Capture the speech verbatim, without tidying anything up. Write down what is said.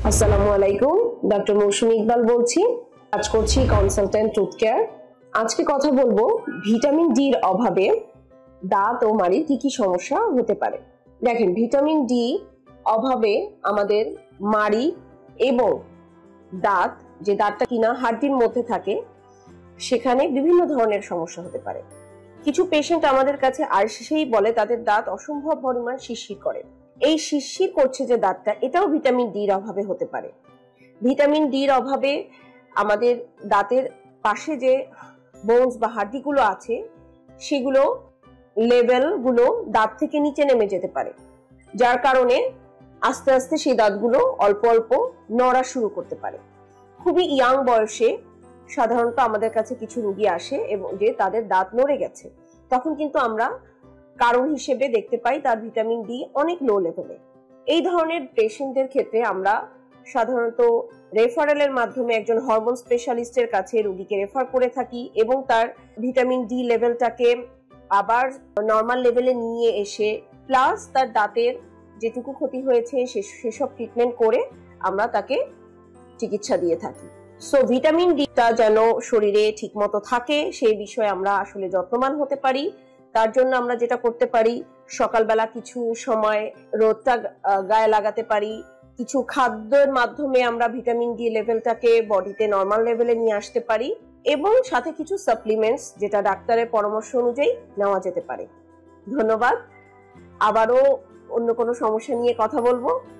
আসসালামু আলাইকুম, ডক্টর মৌসুমী ইকবাল বলছি। কাজ করছি কনসালটেন্ট টুথ কেয়ার। আজকে কথা বলবো ভিটামিন ডি এর অভাবে দাঁত ও মাড়ির কি কি সমস্যা হতে পারে। দেখেন, ভিটামিন ডি অভাবে আমাদের মাড়ি এবং দাঁত, যে দাঁতটা কিনা হাড্ডির মধ্যে থাকে, সেখানে বিভিন্ন ধরনের সমস্যা হতে পারে। কিছু পেশেন্ট আমাদের কাছে আসেই বলে তাদের দাঁত অসম্ভব পরিমাণ শিরশির করে। এই শিরশির করছে যে দাঁতটা, এটাও ভিটামিন ডি এর অভাবে হতে পারে। ভিটামিন ডি এর অভাবে আমাদের দাঁতের পাশে যে বোনস বা হাড্ডিগুলো আছে, সেগুলো লেভেল গুলো দাঁত থেকে নিচে নেমে যেতে পারে, যার কারণে আস্তে আস্তে সেই দাঁতগুলো অল্প অল্প নড়া শুরু করতে পারে। খুবই ইয়াং বয়সে সাধারণত আমাদের কাছে কিছু রোগী আসে এবং যে তাদের দাঁত নড়ে গেছে, তখন কিন্তু আমরা কারণ হিসেবে দেখতে পাই তার ভিটামিন ডি অনেক লো লেভেলে। এই ধরনের পেশেন্টদের ক্ষেত্রে আমরা সাধারণত রেফারেলের মাধ্যমে একজন হরমোন স্পেশালিস্টের কাছে রোগীকে রেফার করে থাকি এবং তার ভিটামিন ডি লেভেলটাকে আবার নর্মাল লেভেলে নিয়ে এসে প্লাস তার দাঁতের যেটুকু ক্ষতি হয়েছে সেসব ট্রিটমেন্ট করে আমরা তাকে চিকিৎসা দিয়ে থাকি। সো ভিটামিন ডিটা যেন শরীরে ঠিকমতো থাকে সেই বিষয়ে আমরা আসলে যত্নবান হতে পারি। তার জন্য আমরা যেটা করতে পারি, সকালবেলা কিছু সময় রোদটা গায়ে লাগাতে পারি, কিছু খাদ্যের মাধ্যমে আমরা ভিটামিন ডি লেভেলটাকে বডিতে নর্মাল লেভেলে নিয়ে আসতে পারি এবং সাথে কিছু সাপ্লিমেন্টস যেটা ডাক্তারের পরামর্শ অনুযায়ী নেওয়া যেতে পারে। ধন্যবাদ। আবারও অন্য কোনো সমস্যা নিয়ে কথা বলবো।